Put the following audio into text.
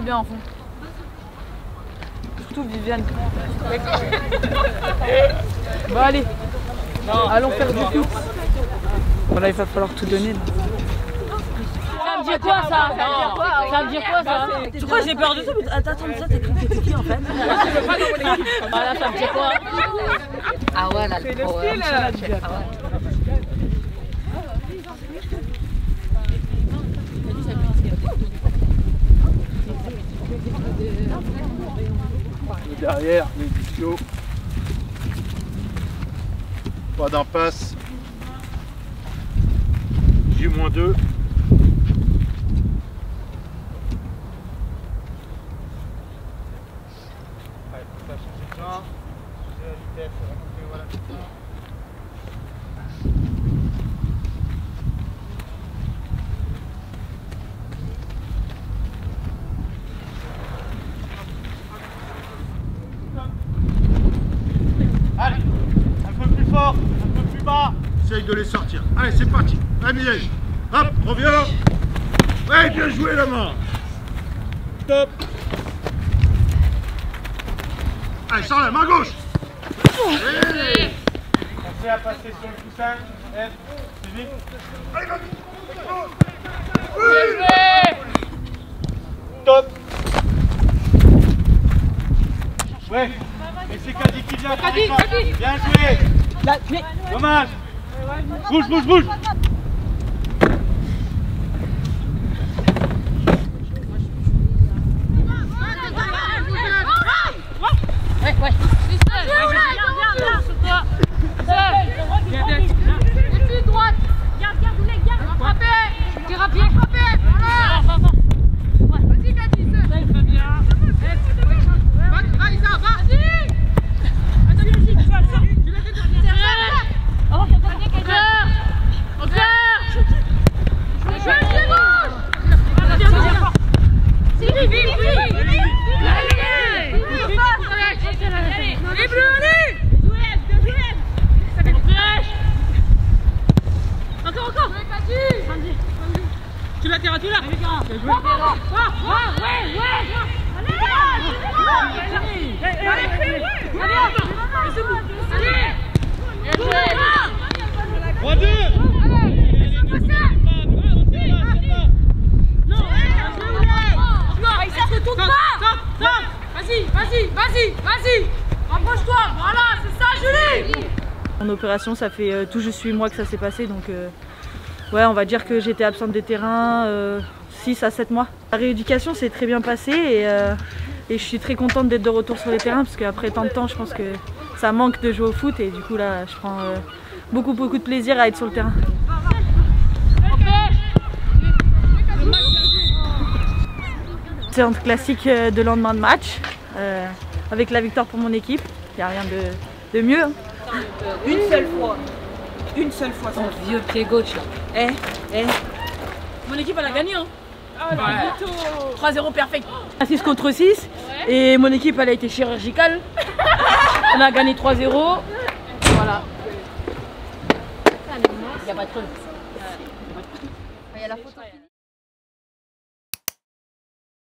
bien en fond. Surtout Viviane. Bon allez, allons faire du foot. Voilà, il va falloir tout donner. Là. Ça me dit quoi ça? Ça me dit quoi ça? Tu crois que j'ai peur de ça? Attends, ça t'as cru que t'étais qui en fait? Voilà, ça me dit quoi? Ah ouais, là, c'est le style là. Derrière, les duos. Pas d'impasse. J-2. Allez, un peu plus fort, un peu plus bas. Essaye de les sortir. Allez, c'est parti. Allez, hop, reviens. Ouais, bien joué la main. Top. Allez, sors la main gauche. Allez. Pensez à passer sur le coussin. F, c'est vite. Allez, vas-y. Oui. Top. Ouais. Et c'est Kadi qui vient. Bien joué. Dommage. Bouge. Ouais. Droite. Garde, Oulek, garde. Frappez. Thérapie. Frappez. Voilà. Vas-y, Kadi. Très bien. Vas-y. Tu l'as, tu l'as. Ouais. Vas-y. Rapproche-toi. Voilà, c'est ça, Julie. En opération, ça fait tout juste 8 mois que ça s'est passé, donc ouais, on va dire que j'étais absente des terrains 6 à 7 mois. La rééducation s'est très bien passée et je suis très contente d'être de retour sur les terrains parce qu'après tant de temps, je pense que ça manque de jouer au foot et du coup là, je prends beaucoup de plaisir à être sur le terrain. Séance classique de lendemain de match, avec la victoire pour mon équipe, il n'y a rien de mieux. Hein. Une seule fois. Ton vieux pied gauche là. Mon équipe elle a gagné hein. 3-0 perfect. 6 contre 6 et mon équipe elle a été chirurgicale. On a gagné 3-0. Voilà. Il n'y a pas de truc. Il y a la photo.